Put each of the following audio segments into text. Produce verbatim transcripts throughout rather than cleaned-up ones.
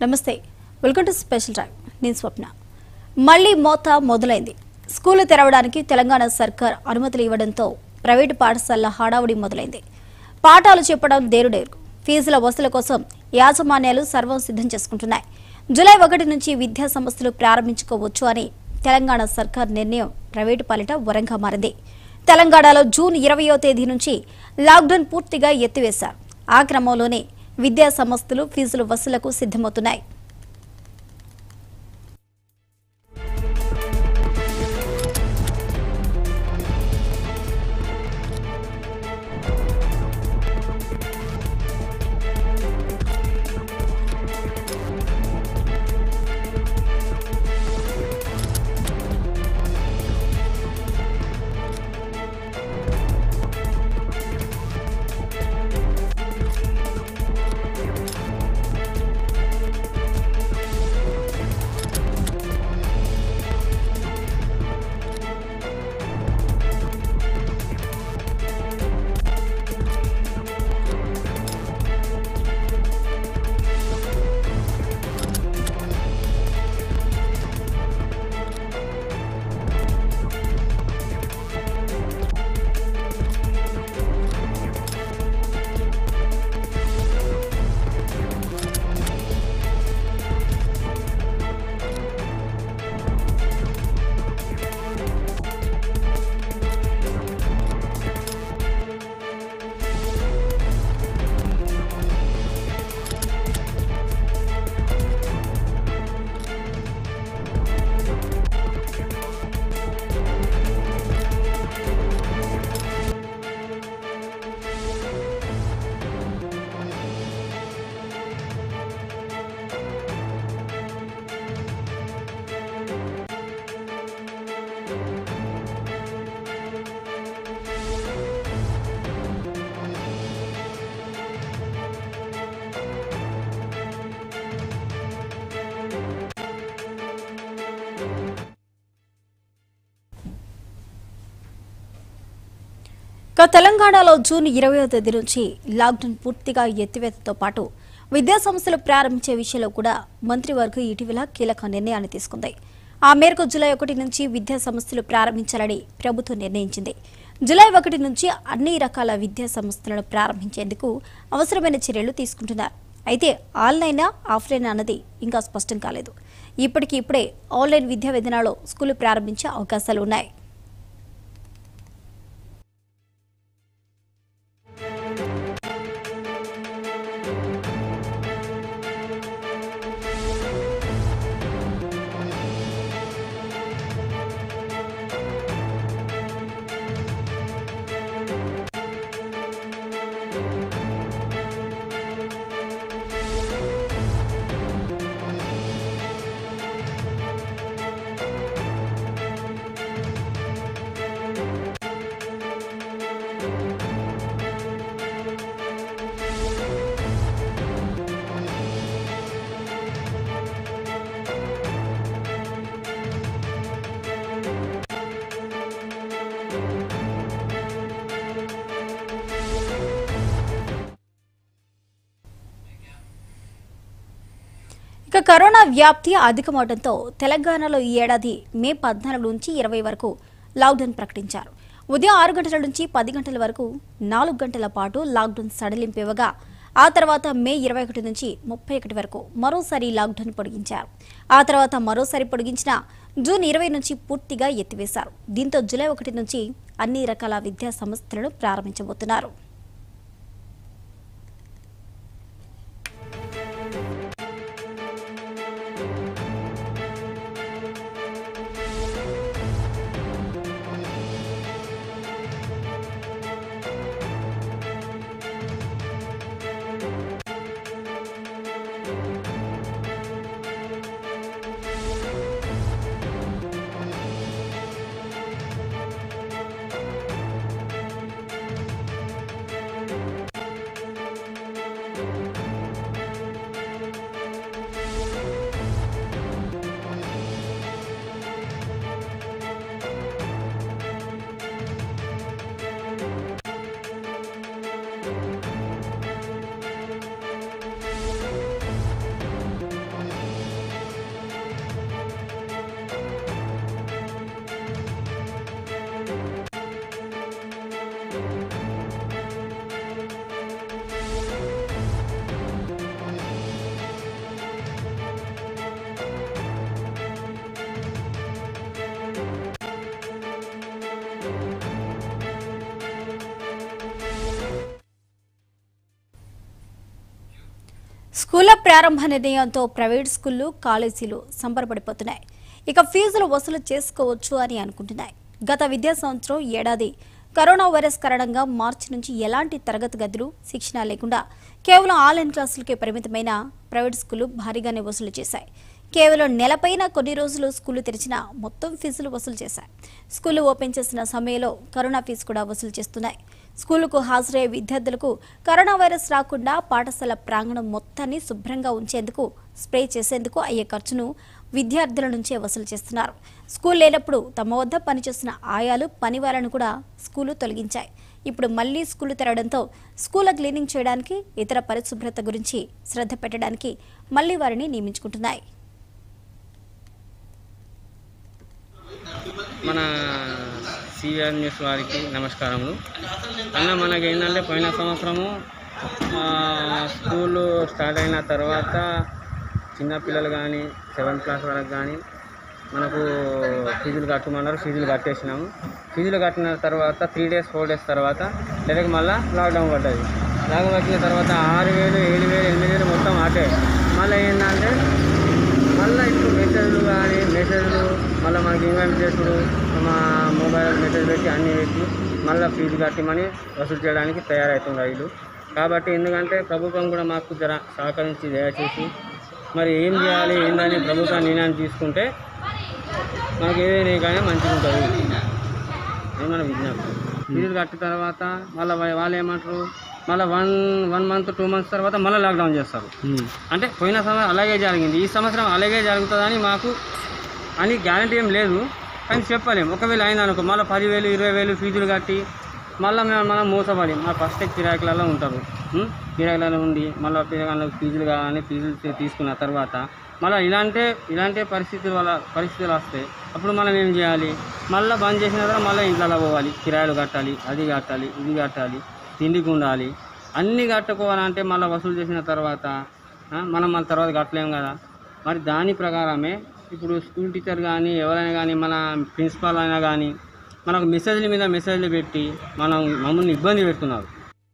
నమస్తే welcome to special time నేను స్వప్న మళ్ళీ మోత మొదలైంది స్కూల్ తెరవడానికి తెలంగాణ సర్కార్ అనుమతులు ఇవ్వడంతో ప్రైవేట్ పాఠశాలల హడావుడి మొదలైంది పాఠాలు చెప్పడం దేరుడేరు ఫీజుల వసూలు కోసం యాజమాన్యాలు సర్వం సిద్ధం చేసుకుంటున్నాయి జూలై ఒకటి నుంచి విద్యా సంస్థలు ప్రారంభించుకోవచ్చు అని తెలంగాణ సర్కార్ నిర్ణయం ప్రైవేట్ పాలిట వరంగా మారింది తెలంగాణలో జూన్ ఇరవయో తేదీ నుంచి లాక్డౌన్ పూర్తిగా ఎత్తివేశారు ఆ క్రమంలోనే విద్యా సంస్థలు ఫీజుల వసూలుకు సిద్ధమవుతున్నాయి తెలంగాణలో జూన్ ఇరవయో తేదీ నుంచి లాక్డౌన్ పూర్తిగా ఎత్తివేతతో పాటు విద్యా సంస్థలు ప్రారంభించే విషయంలో కూడా మంత్రివర్గం ఇటీవల కీలక నిర్ణయాన్ని తీసుకుంది ఆ మేరకు జూలై ఒకటి నుంచి విద్యా సంస్థలు ప్రారంభించాలని ప్రభుత్వం నిర్ణయించింది జూలై ఒకటి నుంచి అన్ని రకాల విద్యా సంస్థలను ప్రారంభించేందుకు అవసరమైన చర్యలు తీసుకుంటున్నారు అయితే ఆన్లైనా ఆఫ్లైన్ అన్నది ఇంకా స్పష్టం కాలేదు ఇప్పటికి ఇప్పుడే ఆన్లైన్ విద్యా విధానాల్లో స్కూలు ప్రారంభించే అవకాశాలు ఉన్నాయి ఇక కరోనా వ్యాప్తి అధికమవడంతో తెలంగాణలో ఈ ఏడాది మే పద్నాలుగు నుంచి ఇరవై వరకు లాక్డౌన్ ప్రకటించారు ఉదయం ఆరు గంటల నుంచి పది గంటల వరకు నాలుగు గంటల పాటు లాక్డౌన్ సడలింపివ్వగా ఆ తర్వాత మే ఇరవై ఒకటి నుంచి ముప్పై ఒకటి వరకు మరోసారి లాక్డౌన్ పొడిగించారు ఆ తర్వాత మరోసారి పొడిగించిన జూన్ ఇరవై నుంచి పూర్తిగా ఎత్తివేశారు దీంతో జూలై ఒకటి నుంచి అన్ని రకాల విద్యా సంస్థలను ప్రారంభించబోతున్నారు స్కూళ్ల ప్రారంభ నిర్ణయంతో ప్రైవేట్ స్కూళ్లు కాలేజీలు సంబరపడిపోతున్నాయి. ఇక ఫీజులు వసూలు చేసుకోవచ్చు అని అనుకుంటున్నాయి. గత విద్యా సంవత్సరం ఏడాది కరోనా వైరస్ కారణంగా మార్చి నుంచి ఎలాంటి తరగతి గదులు శిక్షణ లేకుండా కేవలం ఆన్లైన్ క్లాసులకే పరిమితమైన ప్రైవేట్ స్కూళ్లు భారీగానే వసూలు చేశాయి. కేవలం నెలపైన కొన్ని రోజులు స్కూళ్లు తెరిచినా మొత్తం ఫీజులు వసూలు చేశాయి. స్కూళ్లు ఓపెన్ చేసిన సమయంలో కరోనా ఫీజు కూడా వసూలు చేస్తున్నాయి. స్కూలుకు హాజరయ్యే విద్యార్థులకు కరోనా వైరస్ రాకుండా పాఠశాల ప్రాంగణం మొత్తాన్ని శుభ్రంగా ఉంచేందుకు స్ప్రే చేసేందుకు అయ్యే ఖర్చును విద్యార్థుల నుంచే వసూలు చేస్తున్నారు. స్కూల్ లేనప్పుడు తమ వద్ద పనిచేస్తున్న ఆయాలు పనివాళ్లను కూడా స్కూలు తొలగించాయి. ఇప్పుడు మళ్లీ స్కూలు తెరవడంతో స్కూల్ క్లీనింగ్ చేయడానికి, ఇతర పరిశుభ్రత గురించి శ్రద్ధ పెట్టడానికి మళ్లీ వారిని నియమించుకుంటున్నాయి. మన సివిఆర్ న్యూస్ వారికి నమస్కారములు. అన్న మనకి ఏంటంటే పోయిన సంవత్సరము స్కూలు స్టార్ట్ అయిన తర్వాత చిన్నపిల్లలు కానీ సెవెంత్ క్లాస్ వరకు కానీ మనకు ఫీజులు కట్టమన్నారు. ఫీజులు కట్టేసినాము. ఫీజులు కట్టిన తర్వాత త్రీ డేస్ ఫోర్ డేస్ తర్వాత డైరెక్ట్ మళ్ళీ లాక్డౌన్ పడ్డది. లాక్డౌన్ వచ్చిన తర్వాత ఆరు వేలు ఏడు వేలు ఎనిమిది వేలు మొత్తం ఆటే. మళ్ళీ ఏంటంటే మళ్ళీ ఇప్పుడు మెసేజ్లు కానీ మెసేజ్లు మళ్ళీ మనకి ఇన్వైట్ చేసుడు మా మొబైల్ మెసేజ్ పెట్టి అన్నీ పెట్టి మళ్ళీ ఫీజు కట్టి మనీ వసూలు చేయడానికి తయారవుతుంది వీళ్ళు. కాబట్టి ఎందుకంటే ప్రభుత్వం కూడా మాకు జర సహకరించి దయచేసి మరి ఏం చేయాలి ఏందని ప్రభుత్వం నిర్ణయం తీసుకుంటే మనకి ఏదైనా కానీ మంచిగా ఉంటుంది. ఏమన్నా విజ్ఞప్తి ఫీజులు కట్టిన తర్వాత మళ్ళీ వాళ్ళు ఏమంటారు మళ్ళీ one one month two months తర్వాత మళ్ళీ లాక్డౌన్ చేస్తారు. అంటే పోయిన సంవత్సరం అలాగే జరిగింది, ఈ సంవత్సరం అలాగే జరుగుతుందని మాకు అని గ్యారంటీ ఏం లేదు. కానీ చెప్పలేము. ఒకవేళ అయినా అనుకో మళ్ళీ పదివేలు ఇరవై వేలు ఫీజులు కట్టి మళ్ళీ మేము మనం మోసపడి మా ఫస్ట్ కిరాయిలలో ఉంటారు. కిరాయిలలో ఉండి మళ్ళీ పిల్లగాళ్ళకి ఫీజులు కావాలని ఫీజులు తీసుకున్న తర్వాత మళ్ళీ ఇలాంటి ఇలాంటి పరిస్థితుల వల్ల పరిస్థితులు వస్తాయి. అప్పుడు మనం ఏం చేయాలి? మళ్ళీ బంద్ చేసిన తర్వాత మళ్ళీ ఇంట్లో పోవాలి, కిరాయిలు కట్టాలి, అది కట్టాలి, ఇది కట్టాలి, తిండికి ఉండాలి, అన్నీ కట్టుకోవాలంటే మళ్ళీ వసూలు చేసిన తర్వాత మనం మన తర్వాత కట్టలేము కదా. మరి దాని ప్రకారమే ఇప్పుడు స్కూల్ టీచర్ కానీ ఎవరైనా కానీ మన ప్రిన్సిపాల్ అయినా కానీ మనకు మెసేజ్ల మీద మెసేజ్లు పెట్టి మనం మమ్మల్ని ఇబ్బంది పెడుతున్నారు.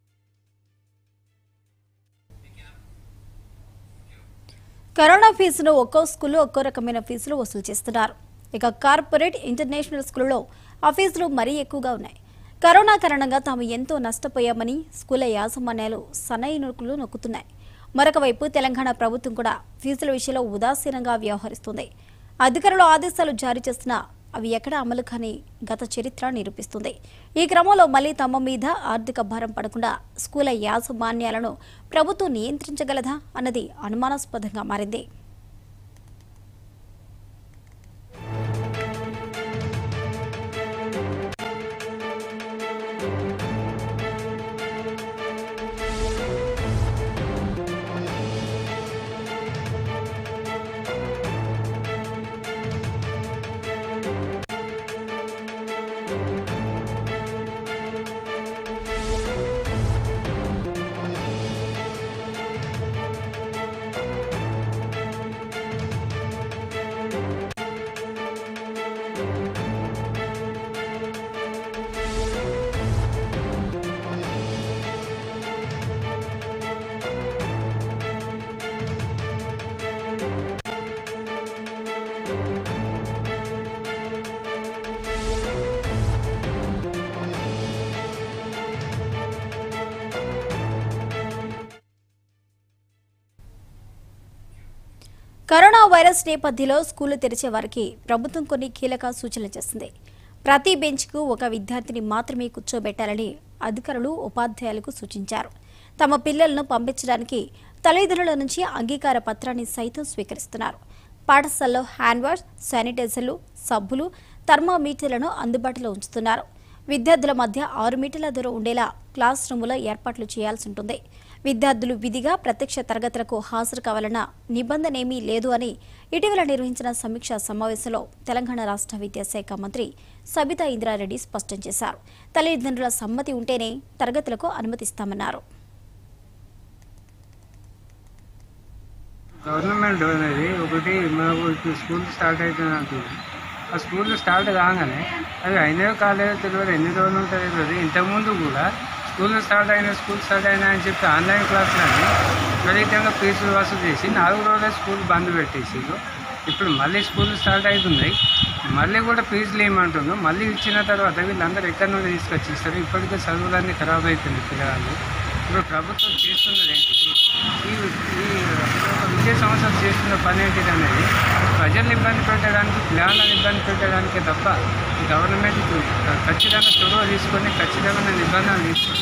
కరోనా ఫీజును ఒక్కో స్కూల్లో ఒక్కో రకమైన ఫీజులు వసూలు చేస్తున్నారు. ఇక కార్పొరేట్ ఇంటర్నేషనల్ స్కూళ్లలో ఆ ఫీజులు మరీ ఎక్కువగా ఉన్నాయి. కరోనా కారణంగా తాము ఎంతో నష్టపోయామని స్కూళ్ల యాజమాన్యాలు సన్నైనుకులు నొక్కుతున్నాయి. మరొక వైపు తెలంగాణ ప్రభుత్వం కూడా ఫీజుల విషయంలో ఉదాసీనంగా వ్యవహరిస్తుంది. అధికారులు ఆదేశాలు జారీ చేస్తున్నా అవి ఎక్కడ అమలు కాని గత చరిత్ర నిరూపిస్తుంది. ఈ క్రమంలో మళ్లీ తమ మీద ఆర్థిక భారం పడకుండా స్కూళ్ల యాజమాన్యాలను ప్రభుత్వం నియంత్రించగలదా అన్నది అనుమానాస్పదంగా మారింది. కరోనా వైరస్ నేపథ్యంలో స్కూళ్లు తెరిచే వారికి ప్రభుత్వం కొన్ని కీలక సూచనలు చేసింది. ప్రతి బెంచ్కు ఒక విద్యార్థిని మాత్రమే కూర్చోబెట్టాలని అధికారులు ఉపాధ్యాయులకు సూచించారు. తమ పిల్లలను పంపించడానికి తల్లిదండ్రుల నుంచి అంగీకార పత్రాన్ని సైతం స్వీకరిస్తున్నారు. పాఠశాలలో హ్యాండ్ వాష్, శానిటైజర్లు, సబ్బులు, థర్మామీటర్లను అందుబాటులో ఉంచుతున్నారు. విద్యార్థుల మధ్య ఆరు మీటర్ల దూరం ఉండేలా క్లాస్ రూములో ఏర్పాట్లు చేయాల్సి ఉంటుంది. విద్యార్థులు విధిగా ప్రత్యక్ష తరగతులకు హాజరు కావాలన్న నిబంధనేమీ లేదు అని ఇటీవల నిర్వహించిన సమీక్షా సమావేశంలో తెలంగాణ రాష్ట్ర విద్యాశాఖ మంత్రి సబితా ఇంద్రారెడ్డి స్పష్టం చేశారు. తల్లిదండ్రుల సమ్మతి ఉంటేనే తరగతులకు అనుమతిస్తామన్నారు. గవర్నమెంట్ అనేది ఒకటి మనకు స్కూల్ స్టార్ట్ అవుతుంది. ఆ స్కూల్ స్టార్ట్ కాగానే అది అయినో కాలేదో తెలియదు, ఎన్ని రోజులు ఉంటుందో తెలియదు. ఇంతకుముందు కూడా స్కూల్ స్టార్ట్ అయిన స్కూల్ స్టార్ట్ అయినా అని చెప్పి ఆన్లైన్ క్లాసులని విపరీతంగా ఫీజులు వసూలు చేసి నాలుగు రోజుల స్కూల్ బంద్ పెట్టేసారు. ఇప్పుడు మళ్ళీ స్కూల్ స్టార్ట్ అవుతున్నాయి, మళ్ళీ కూడా ఫీజులు ఏమంటున్నాం. మళ్ళీ ఇచ్చిన తర్వాత వీళ్ళందరూ ఎక్కడి నుండి తీసుకొచ్చి ఇస్తారు? ఇప్పటికే చదువులన్నీ ఖరాబ్ అవుతుంది పిల్లలు. ఇప్పుడు ప్రభుత్వం చేస్తున్నది ఏంటిది? ఈ ఈ విద్యా సంవత్సరం చేస్తున్న పని ఏంటిది అనేది ప్రజల్ని ఇబ్బంది పెట్టడానికి, పిల్లలను ఇబ్బంది పెట్టడానికే తప్ప గవర్నమెంట్ ఖచ్చితంగా చొరవ తీసుకొని ఖచ్చితంగా నిబంధనలు తీసుకొని.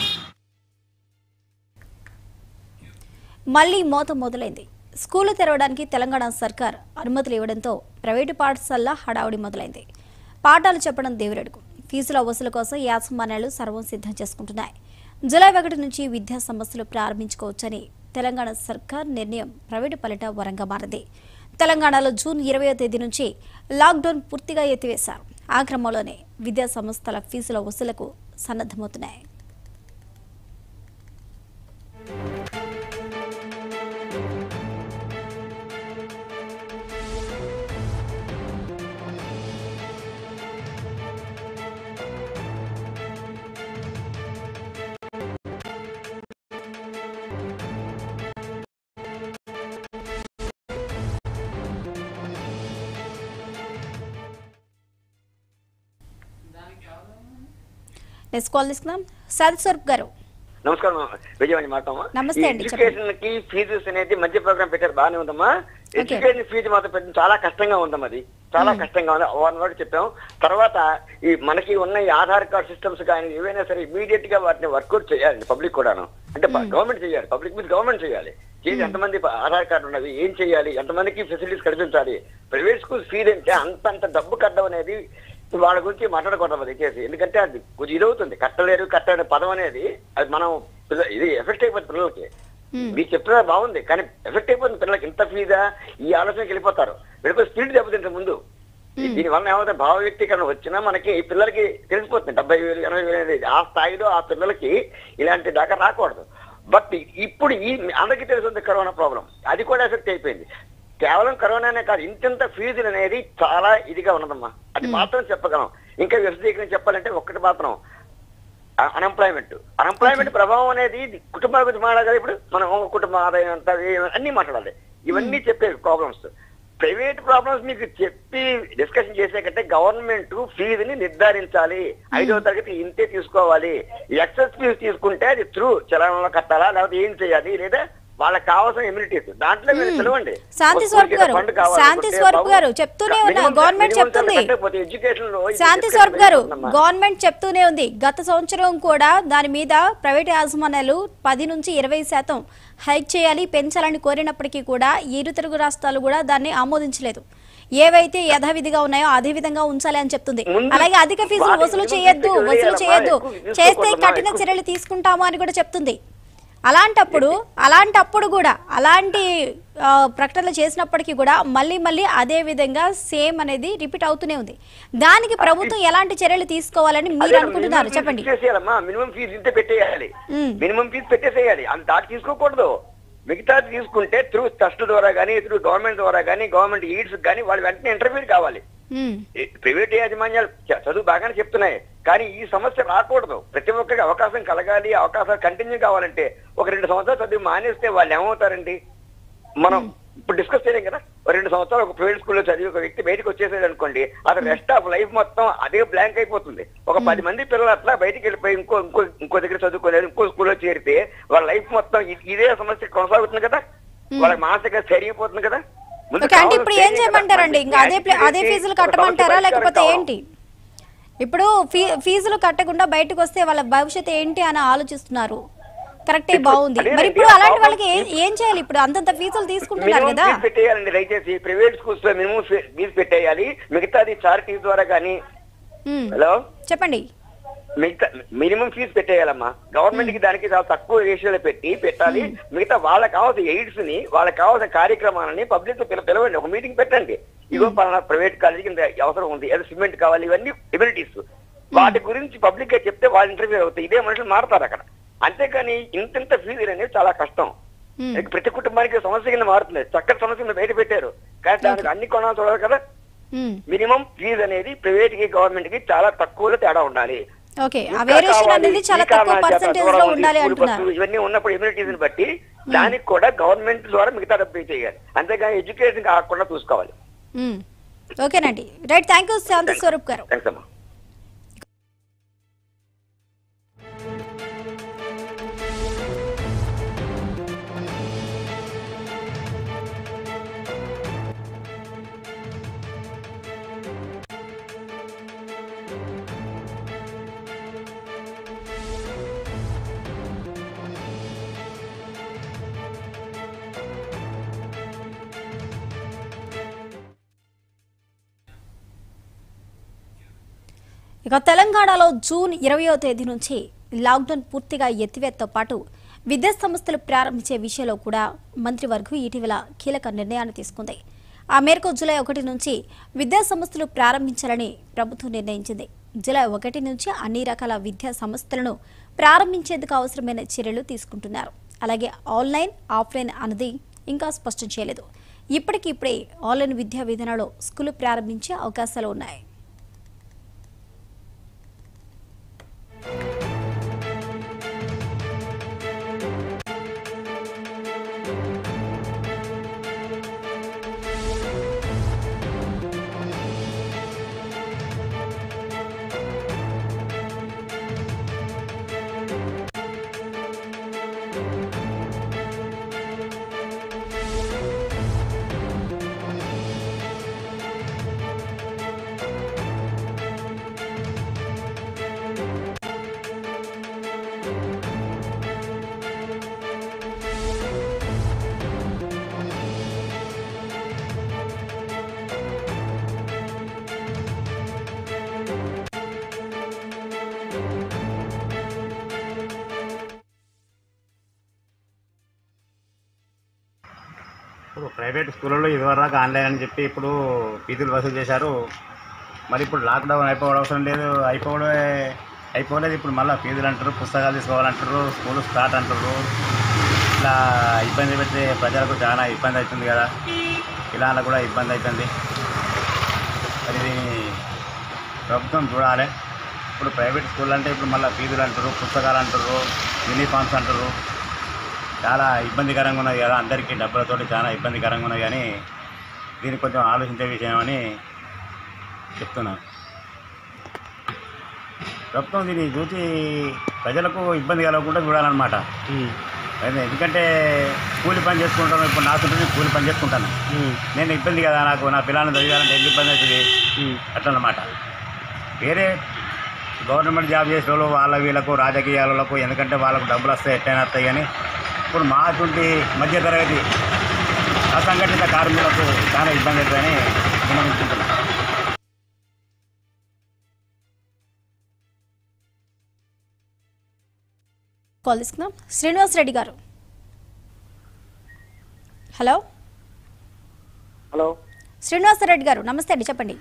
మళ్లీ మోత మొదలైంది. స్కూలు తెరవడానికి తెలంగాణ సర్కార్ అనుమతులు ఇవ్వడంతో ప్రైవేటు పాఠశాలల హడావుడి మొదలైంది. పాఠాలు చెప్పడం దేవురెడుకు, ఫీజుల వసూలు కోసం యాజమాన్యాలు సర్వం సిద్ధం చేసుకుంటున్నాయి. జూలై ఒకటి నుంచి విద్యా సంస్థలు ప్రారంభించుకోవచ్చని తెలంగాణ సర్కార్ నిర్ణయం ప్రైవేటు పాలిట వరంగా మారింది. తెలంగాణలో జూన్ ఇరవయో తేదీ నుంచి లాక్డౌన్ పూర్తిగా ఎత్తివేశారు. ఆ క్రమంలోనే విద్యా సంస్థల ఫీజుల వసూలుకు సన్నద్ధమవుతున్నాయి. గారు నమస్కారం, విజయవాణి మాట్లాడమా. నమస్తే అండి. ఎడ్యుకేషన్ కి ఫీజు అనేది మధ్య ప్రోగ్రామ్ పెట్టారు, బాగానే ఉందమ్మా. ఎడ్యుకేషన్ ఫీజు మాత్రం పెట్టడం చాలా కష్టంగా ఉందమ్మా. అది చాలా కష్టంగా ఉంది. వన్ వర్డ్ చెప్పాం. తర్వాత ఈ మనకి ఉన్న ఈ ఆధార్ కార్డ్ సిస్టమ్స్ కానీ ఏవైనా సరే ఇమీడియట్ గా వాటిని వర్కౌట్ చేయాలి. పబ్లిక్ కూడాను, అంటే గవర్నమెంట్ చేయాలి, పబ్లిక్ మీద గవర్నమెంట్ చేయాలి. చేసి ఎంతమంది ఆధార్ కార్డు ఉన్నది, ఏం చేయాలి, ఎంతమందికి ఫెసిలిటీస్ కల్పించాలి. ప్రైవేట్ స్కూల్ ఫీజు అంటే అంతంత డబ్బు కట్టడం అనేది వాళ్ళ గురించి మాట్లాడకూడదు అది చేసి. ఎందుకంటే అది కొంచెం ఇదవుతుంది. కట్టలేరు కట్టలేని పదం అనేది అది మనం ఇది ఎఫెక్ట్ అయిపోతుంది పిల్లలకి. మీరు చెప్తున్నా బాగుంది, కానీ ఎఫెక్ట్ అయిపోతుంది పిల్లలకి. ఇంత ఫీజా ఈ ఆలోచనకి వెళ్ళిపోతారు. వెళ్ళిపోయి స్పీడ్ దెబ్బతింటారు ముందు. దీనివల్ల ఏమవుతుంది, భావ వ్యక్తీకరణ వచ్చినా మనకి పిల్లలకి తెలిసిపోతుంది. డెబ్బై వేలు ఎనభై వేలు అనేది ఆ స్థాయిలో ఆ పిల్లలకి ఇలాంటి దాకా రాకూడదు. బట్ ఇప్పుడు ఈ అందరికీ తెలుస్తుంది కరోనా ప్రాబ్లం, అది కూడా ఎఫెక్ట్ అయిపోయింది. కేవలం కరోనానే కాదు, ఇంతింత ఫీజులు అనేది చాలా ఇదిగా ఉన్నదమ్మా. అది మాత్రం చెప్పగలం. ఇంకా విశదీకరణ చెప్పాలంటే ఒక్కటి మాత్రం, అన్ఎంప్లాయ్మెంట్ అన్ఎంప్లాయ్మెంట్ ప్రభావం అనేది కుటుంబాల గురించి మాట్లాడాలి. ఇప్పుడు మనం కుటుంబ ఆదాయం అంతా అన్ని మాట్లాడాలి. ఇవన్నీ చెప్పే ప్రాబ్లమ్స్. ప్రైవేట్ ప్రాబ్లమ్స్ మీకు చెప్పి డిస్కషన్ చేసే కంటే గవర్నమెంట్ ఫీజుని నిర్ధారించాలి. ఐదవ తరగతి ఇంతే తీసుకోవాలి. ఎక్సెస్ ఫీజు తీసుకుంటే అది త్రూ చలనంలో కట్టాలా, లేకపోతే ఏం చేయాలి, లేదా వాళ్ళకి కావాల్సిన ఎమ్యూనిటీస్ దాంట్లో మీరు పిలవండి. శాంతి స్వరూప్ గారు శాంతి స్వరూప్ గారు చెప్తూనే ఉన్నా, గవర్నమెంట్ చెప్తుంది. శాంతి స్వరూప్ గారు గవర్నమెంట్ చెప్తూనే ఉంది. గత సంవత్సరం కూడా దాని మీద ప్రైవేట్ యాజమాన్యాలు పది నుంచి ఇరవై శాతం హైక్ చేయాలి, పెంచాలని కోరినప్పటికీ కూడా ఇరు తెలుగు రాష్ట్రాలు కూడా దాన్ని ఆమోదించలేదు. ఏవైతే యథావిధిగా ఉన్నాయో అదే విధంగా ఉంచాలి అని చెప్తుంది. అలాగే అధిక ఫీజులు వసూలు చేయొద్దు వసూలు చేయొద్దు చేస్తే కఠిన చర్యలు తీసుకుంటాము అని కూడా చెప్తుంది. అలాంటప్పుడు అలాంటప్పుడు కూడా అలాంటి ప్రకటనలు చేసినప్పటికీ కూడా మళ్ళీ మళ్ళీ అదే విధంగా సేమ్ అనేది రిపీట్ అవుతూనే ఉంది. దానికి ప్రభుత్వం ఎలాంటి చర్యలు తీసుకోవాలని మీరు అనుకుంటున్నారు చెప్పండి. మినిమం ఫీజు ఇంత పెట్టేయాలి, మినిమం ఫీజు పెట్టేసేయాలి, అంత దాటి తీసుకోకూడదు. మిగతా తీసుకుంటే త్రూ ట్రస్ట్ ద్వారా కానీ త్రూ గవర్నమెంట్ ద్వారా కానీ గవర్నమెంట్ ఎయిడ్స్ కానీ వాళ్ళు వెంటనే ఇంటర్వ్యూ కావాలి. ప్రైవేట్ యాజమాన్యాలు చదువు బాగానే చెప్తున్నాయి, కానీ ఈ సమస్య రాకూడదు. ప్రతి ఒక్కరికి అవకాశం కలగాలి, అవకాశాలు కంటిన్యూ కావాలంటే ఒక రెండు సంవత్సరాలు చదువు మానేస్తే వాళ్ళు ఏమవుతారండి? మనం ఇప్పుడు డిస్కస్ చేయలేం కదా. రెండు సంవత్సరాలు ఒక ప్రైవేట్ స్కూల్లో చదివి ఒక వ్యక్తి బయటకు వచ్చేసాడు అనుకోండి, అతను రెస్ట్ ఆఫ్ లైఫ్ మొత్తం అదే బ్లాంక్ అయిపోతుంది. ఒక పది మంది పిల్లలు అట్లా బయటికి వెళ్ళిపోయి ఇంకో ఇంకో ఇంకో దగ్గర చదువుకోలేదు, ఇంకో స్కూల్లో చేరితే వాళ్ళ లైఫ్ మొత్తం ఇదే సమస్య కొనసాగుతుంది కదా, వాళ్ళకి మానసికంగా సరిగిపోతుంది కదా. అంటే ఇప్పుడు ఏం చేయమంటారండి? ఇంకా అదే అదే ఫీజులు కట్టమంటారా లేకపోతే ఏంటి? ఇప్పుడు ఫీజులు కట్టకుండా బయటకు వస్తే వాళ్ళ భవిష్యత్తు ఏంటి అని ఆలోచిస్తున్నారు. కరెక్టే, బాగుంది. మరి ఇప్పుడు అలాంటి వాళ్ళకి ఏం చేయాలి? ఇప్పుడు అంతంత ఫీజులు తీసుకుంటున్నారు కదా. పెట్టేయాలండి దయచేసి. ప్రైవేట్ స్కూల్స్ లో మినిమం ఫీజు పెట్టేయాలి. మిగతాది చారిటీ ద్వారా కానీ. హలో చెప్పండి. మిగతా మినిమం ఫీజు పెట్టేయాలమ్మా. గవర్నమెంట్ కి దానికి చాలా తక్కువ రేషియోలో పెట్టి పెట్టాలి. మిగతా వాళ్ళకి కావాల్సిన ఎయిడ్స్ ని, వాళ్ళకి కావాల్సిన కార్యక్రమాలని పబ్లిక్ తో పిలవండి. ఒక మీటింగ్ పెట్టండి. ఇగో పలానా ప్రైవేట్ కాలేజీకి ఇంత అవసరం ఉంది, ఏదో సిమెంట్ కావాలి, ఇవన్నీ ఎబిలిటీస్ వాటి గురించి పబ్లిక్ గా చెప్తే వాళ్ళు ఇంటర్వ్యూ అవుతాయి. ఇదే మనుషులు మారుతారు అక్కడ. అంతేకాని ఇంతింత ఫీజులు అనేది చాలా కష్టం. ప్రతి కుటుంబానికి సమస్య కింద మారుతుంది. చక్కటి సమస్య బయట పెట్టారు, కానీ దానికి అన్ని కొనాలి చూడాలి కదా. మినిమం ఫీజు అనేది ప్రైవేట్ కి గవర్నమెంట్ కి చాలా తక్కువలో తేడా ఉండాలి. ఓకే ఆ ఇంకా వేరియేషన్ కావాలి, అనేది చాలా ఇంకా తక్కువ మా చేత పర్సెంటేజ్ దూరం లో ఉంది, ఉండాలి స్కూల్ అంటున్నారు. బస్సు ఇవన్నీ ఉన్నప్పుడు ఇమ్యూనిటీని బట్టి దానికి కూడా గవర్నమెంట్ ద్వారా మిగతా డబ్బు పే చేయాలి, అంతేగాని ఎడ్యుకేషన్ కాకుండా చూసుకోవాలి. మ్మ్. ఓకేనండి, right, thank you Shanti Swarup గారు. థ్యాంక్స్ అమ్మా. ఇక తెలంగాణలో జూన్ ఇరవయో తేదీ నుంచి లాక్డౌన్ పూర్తిగా ఎత్తివేతతో పాటు విద్యా సంస్థలు ప్రారంభించే విషయంలో కూడా మంత్రివర్గం ఇటీవల కీలక నిర్ణయాన్ని తీసుకుంది. ఆ మేరకు జూలై ఒకటి నుంచి విద్యా సంస్థలు ప్రారంభించాలని ప్రభుత్వం నిర్ణయించింది. జూలై ఒకటి నుంచి అన్ని రకాల విద్యా సంస్థలను ప్రారంభించేందుకు అవసరమైన చర్యలు తీసుకుంటున్నారు. అలాగే ఆన్లైన్ ఆఫ్లైన్ అన్నది ఇంకా స్పష్టం చేయలేదు. ఇప్పటికిప్పుడే ఆన్లైన్ విద్యా విధానంలో స్కూలు ప్రారంభించే అవకాశాలు ఉన్నాయి. ఇప్పుడు ప్రైవేట్ స్కూళ్ళలో ఇదివరకు ఆన్లైన్ అని చెప్పి ఇప్పుడు ఫీజులు వసూలు చేశారు. మరి ఇప్పుడు లాక్డౌన్ అయిపోవడం అవసరం లేదు, అయిపోవడమే అయిపోలేదు. ఇప్పుడు మళ్ళీ ఫీజులు అంటారు, పుస్తకాలు తీసుకోవాలంటారు, స్కూల్ స్టార్ట్ అంటారు. ఇట్లా ఇబ్బంది పెడితే ప్రజలకు చాలా ఇబ్బంది అవుతుంది కదా, పిల్లలకు కూడా ఇబ్బంది అవుతుంది. మరి దీన్ని ప్రభుత్వం చూడాలి. ఇప్పుడు ప్రైవేట్ స్కూల్ అంటే ఇప్పుడు మళ్ళీ ఫీజులు అంటారు, పుస్తకాలు అంటారు, యూనిఫామ్స్ అంటారు, చాలా ఇబ్బందికరంగా ఉన్నది కదా. అందరికీ డబ్బులతోటి చాలా ఇబ్బందికరంగా ఉన్నది. కానీ దీన్ని కొంచెం ఆలోచించే విషయం అని చెప్తున్నాను. ప్రభుత్వం దీన్ని చూసి ప్రజలకు ఇబ్బంది కలగకుండా చూడాలన్నమాట. ఎందుకంటే కూలి పని చేసుకుంటాను, ఇప్పుడు నాకు కూలి పని చేసుకుంటాను, నేను ఇబ్బంది కదా, నాకు నా పిల్లల్ని చదివాలంటే ఎంత ఇబ్బంది అవుతుంది అట్లా అన్నమాట. వేరే గవర్నమెంట్ జాబ్ చేసే వాళ్ళు వాళ్ళ వీళ్ళకు రాజకీయాలకు ఎందుకంటే వాళ్ళకు డబ్బులు వస్తాయి ఎట్టయినా వస్తాయి. కానీ ఇప్పుడు మాటువంటి మధ్యతరగతి అసంఘటిత కార్మికులకు చాలా ఇబ్బంది అవుతుందని గమనించుకుంటున్నాను. కాల్ తీసుకుందాం. శ్రీనివాస్ రెడ్డి గారు, హలో. హలో శ్రీనివాస్ రెడ్డి గారు నమస్తే అండి, చెప్పండి.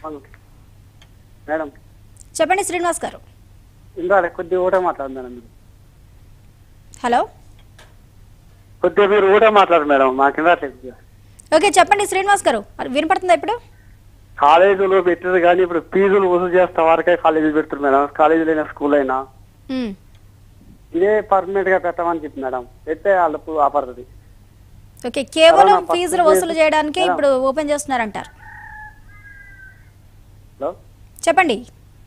మేడం చెప్పండి శ్రీనివాస్ గారు. ఇందా కొద్దిగా ఊట మాట్లాడు మేడం. మీరు హలో, కొద్దిగా మీరు ఊట మాట్లాడు మేడం, మాకు ఇందా. ఓకే చెప్పండి శ్రీనివాస్ గారు, వినపడుతుందా ఇప్పుడు? కాలేజీలో పెట్టారు కానీ ఇప్పుడు ఫీజులు వసూలు చేస్తా వరకే కాలేజీలు పెడుతున్నారు మేడం. కాలేజీలు అయినా స్కూల్ అయినా మ్మ్. ఇదే పర్మనెంట్ గా పెట్టమని చెప్పి మేడం, పెడితే వాళ్ళకు ఆపడుతుంది. ఓకే, కేవలం అవునా, ఫీజులు ఫస్ట్ వసూలు చేయడానికే మేడం. ఇప్పుడు ఓపెన్ చేస్తున్నారంటారు. హలో, చెప్పండి.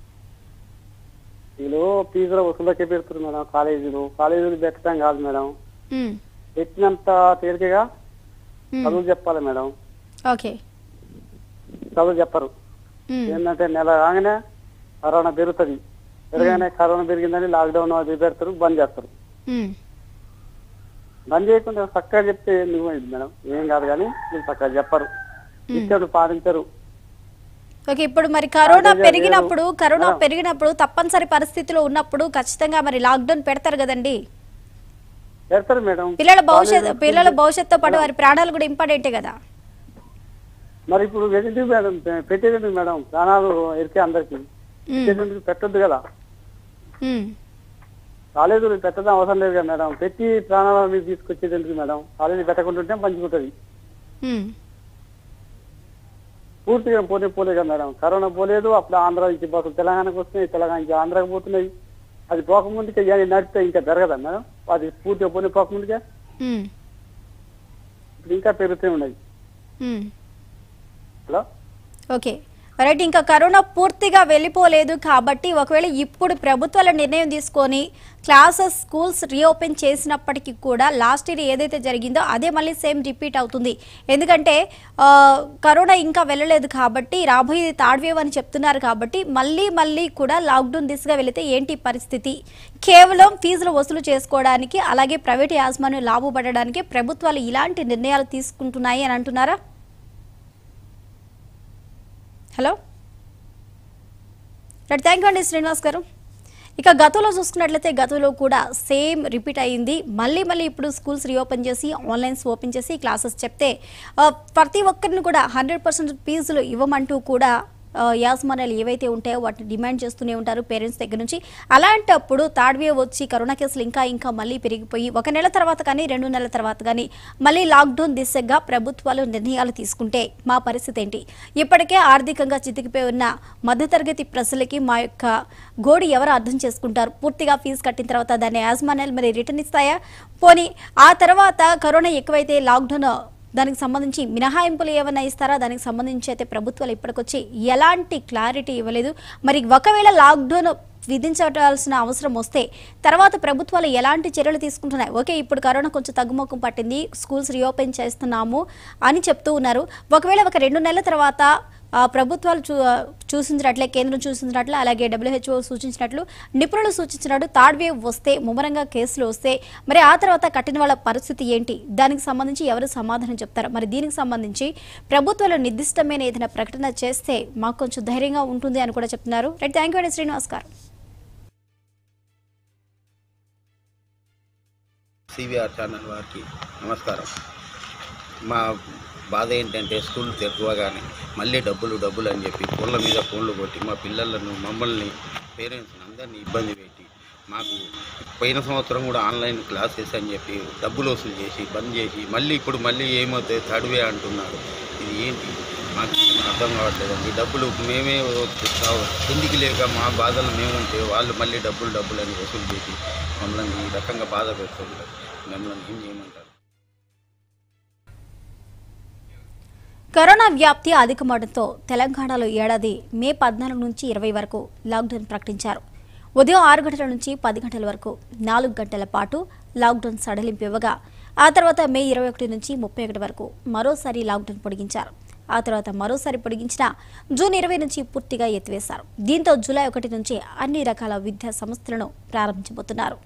వీళ్ళు ఫీజుల వసూలకే పెడుతున్నారు మేడం. కాలేజీలు కాలేజీలు పెట్టడం కాదు మేడం, మ్మ్. పెట్టినంత తేలికగా మ్మ్. చదువు చెప్పాలి మేడం. ఓకే. చదువు చెప్పరు. మ్మ్. ఏంటంటే నెల రాగానే కరోనా పెరుగుతుంది, పెరగానే కరోనా పెరిగిందని లాక్డౌన్ అది పెడతారు, బంద్ చేస్తారు. మ్మ్. బంద్ చేయకుండా చక్కగా చెప్తే నువ్వు మేడం ఏం కాదు, కానీ మీరు చక్కగా చెప్పరు, ఇచ్చారు పాటించరు. ఓకే, ఇప్పుడు మరి కరోనా అదే, పెరిగినప్పుడు లేదు. Corona madam. పెరిగినప్పుడు తప్పనిసరి పరిస్థితిలో ఉన్నప్పుడు ఖచ్చితంగా మరి లాక్డౌన్ పెడతారు కదండి. పెడతారు మేడం. పిల్లల భవిష్యత్ కాలేజీలో పిల్లల భవిష్యత్తుతో పాటు మేడం. వారి ప్రాణాలు కూడా ఇంపార్టెంటే కదా. మరి ఇప్పుడు ఎందుకు మేడం పెట్టేది మేడం, ప్రాణాలు ఎరికే అందరికి మ్మ్. పెట్టేందుకు పెట్టొద్దు కదా. మ్మ్. కాలేజీలు పెట్టడం అవసరం లేదు కదా మేడం, పెట్టి ప్రాణాల మీద తీసుకొచ్చేది ఎందుకు మేడం. కాలేజీ పెట్టకుండా ఉంటే పంచుకుంటుంది. మ్మ్. పూర్తిగా పోతే పోలే కదా మేడం. కరోనా పోలేదు, అప్పుడు ఆంధ్ర నుంచి బస్సులు తెలంగాణకు వస్తున్నాయి, తెలంగాణ నుంచి ఆంధ్రాకి పోతున్నాయి. అది పోకముందుకే ఇవన్నీ నడిపితే ఇంకా జరగదా మేడం? అది పూర్తిగా పోనీ పోకముందుకే ఉమ్, ఇప్పుడు ఇంకా పెరుగుతూ ఉన్నాయి. ఉమ్. Hello okay right. ఇంకా కరోనా పూర్తిగా వెళ్ళిపోలేదు కాబట్టి ఒకవేళ ఇప్పుడు ప్రభుత్వాల నిర్ణయం తీసుకొని క్లాసెస్ స్కూల్స్ రీఓపెన్ చేసినప్పటికీ కూడా లాస్ట్ ఇయర్ ఏదైతే జరిగిందో అదే మళ్ళీ సేమ్ రిపీట్ అవుతుంది. ఎందుకంటే ఆ, కరోనా ఇంకా వెళ్ళలేదు కాబట్టి రాబోయేది థర్డ్ వేవ్ అని చెప్తున్నారు కాబట్టి మళ్ళీ మళ్ళీ కూడా లాక్డౌన్ దిశగా వెళితే ఏంటి పరిస్థితి? కేవలం ఫీజులు వసూలు చేసుకోవడానికి అలాగే ప్రైవేట్ యాజమాన్యం లాభపడడానికి ప్రభుత్వాలు ఇలాంటి నిర్ణయాలు తీసుకుంటున్నాయి అని అంటున్నారా? హలో రైట్, థ్యాంక్ యూ అండి శ్రీనివాస్ గారు. ఇక గతంలో చూసుకున్నట్లయితే గతంలో కూడా సేమ్ రిపీట్ అయ్యింది. మళ్ళీ మళ్ళీ ఇప్పుడు స్కూల్స్ రీఓపెన్ చేసి ఆన్లైన్స్ ఓపెన్ చేసి క్లాసెస్ చెప్తే ఆ, ప్రతి ఒక్కరిని కూడా హండ్రెడ్ పర్సెంట్ ఫీజులు ఇవ్వమంటూ కూడా ఆ, యాజమాన్యాలు ఏవైతే ఉంటాయో వాటిని డిమాండ్ చేస్తూనే ఉంటారు పేరెంట్స్ దగ్గర నుంచి. అలాంటప్పుడు థర్డ్ వేవ్ వచ్చి కరోనా కేసులు ఇంకా ఇంకా మళ్ళీ పెరిగిపోయి ఒక నెల తర్వాత కానీ రెండు నెలల తర్వాత కానీ మళ్ళీ లాక్డౌన్ దిశగా ప్రభుత్వాలు నిర్ణయాలు తీసుకుంటే మా పరిస్థితి ఏంటి? ఇప్పటికే ఆర్థికంగా చితికిపోయి ఉన్న మధ్యతరగతి ప్రజలకి మా యొక్క గోడు ఎవరు అర్థం చేసుకుంటారు? పూర్తిగా ఫీజు కట్టిన తర్వాత దాన్ని యాజమాన్యాలు మరి రిటర్న్ ఇస్తాయా? పోనీ ఆ తర్వాత కరోనా ఎక్కువైతే లాక్డౌన్ దానికి సంబంధించి మినహాయింపులు ఏమైనా ఇస్తారా? దానికి సంబంధించి అయితే ప్రభుత్వాలు ఇప్పటికొచ్చి ఎలాంటి క్లారిటీ ఇవ్వలేదు. మరి ఒకవేళ లాక్డౌన్ విధించాల్సిన అవసరం వస్తే తర్వాత ప్రభుత్వాలు ఎలాంటి చర్యలు తీసుకుంటున్నాయి? ఓకే, ఇప్పుడు కరోనా కొంచెం తగ్గుముఖం పట్టింది, స్కూల్స్ రీఓపెన్ చేస్తున్నాము అని చెప్తూ ఉన్నారు. ఒకవేళ ఒక రెండు నెలల తర్వాత ఆ, ప్రభుత్వాలు చూ చూసించినట్లే కేంద్రం చూసించినట్లు అలాగే డబ్ల్యూహెచ్ఓ సూచించినట్లు నిపుణులు సూచించినట్టు థర్డ్ వేవ్ వస్తే ముమ్మరంగా కేసులు వస్తే మరి ఆ తర్వాత కట్టిన వాళ్ళ పరిస్థితి ఏంటి? దానికి సంబంధించి ఎవరు సమాధానం చెప్తారు? మరి దీనికి సంబంధించి ప్రభుత్వాలు నిర్దిష్టమైన ఏదైనా ప్రకటన చేస్తే మాకు కొంచెం ధైర్యంగా ఉంటుంది అని కూడా చెప్తున్నారు. రైట్, థ్యాంక్ యూ అండి శ్రీనివాస్ గారు. సివిఆర్ ఛానల్ వారికి నమస్కారం. మా బాధ ఏంటంటే స్కూల్ తెరవగానే మళ్ళీ డబ్బులు డబ్బులు అని చెప్పి ఫోన్ల మీద ఫోన్లు కొట్టి మా పిల్లలను మమ్మల్ని పేరెంట్స్ని అందరినీ ఇబ్బంది పెట్టి మాకు పోయిన సంవత్సరం కూడా ఆన్లైన్ క్లాసెస్ అని చెప్పి డబ్బులు వసూలు చేసి బంద్ చేసి మళ్ళీ ఇప్పుడు మళ్ళీ ఏమవుతుంది థర్డ్ వే అంటున్నారు. ఇది ఏంటి మాకు అర్థం కావట్లేదండి. డబ్బులు మేమే కిందికి లేక మా బాధలు మేముంటే వాళ్ళు మళ్ళీ డబ్బులు డబ్బులు అని వసూలు చేసి మమ్మల్ని ఈ రకంగా బాధ పెడుతుంటారు. మమ్మల్ని ఏం చేయమంటారు? కరోనా వ్యాప్తి అధికమవడంతో తెలంగాణలో ఏడాది మే పద్నాలుగు నుంచి ఇరవై వరకు లాక్డౌన్ ప్రకటించారు. ఉదయం ఆరు గంటల నుంచి పది గంటల వరకు నాలుగు గంటల పాటు లాక్డౌన్ సడలింపు ఇవ్వగా ఆ తర్వాత మే ఇరవై ఒకటి నుంచి ముప్పై ఒకటి వరకు మరోసారి లాక్డౌన్ పొడిగించారు. ఆ తర్వాత మరోసారి పొడిగించిన జూన్ ఇరవై నుంచి పూర్తిగా ఎత్తివేశారు. దీంతో జూలై ఒకటి నుంచి అన్ని రకాల విద్యా సంస్థలను ప్రారంభించబోతున్నారు.